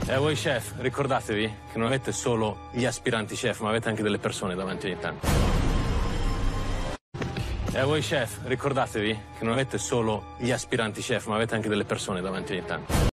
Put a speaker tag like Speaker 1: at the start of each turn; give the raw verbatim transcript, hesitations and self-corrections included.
Speaker 1: E a voi chef, ricordatevi che non avete solo gli aspiranti chef, ma avete anche delle persone davanti ogni tanto. E a voi chef, ricordatevi che non avete solo gli aspiranti chef, ma avete anche delle persone davanti ogni tanto.